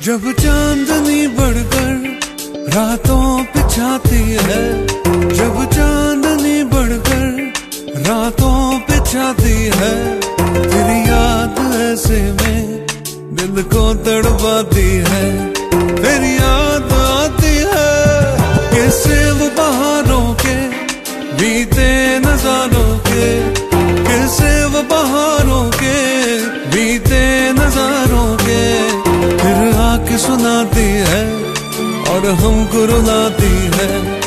जब चांदनी बढ़कर रातों पे छाती है, जब चांदनी बढ़कर रातों पे छाती है, तेरी याद ऐसे में दिल को तड़पाती है, तेरी याद आती है। कैसे वो बहारों के बीते नजारों के, कैसे वो बहारों के बीते नजारों के, फिर आके सुनाती है और हमको रुलाती है।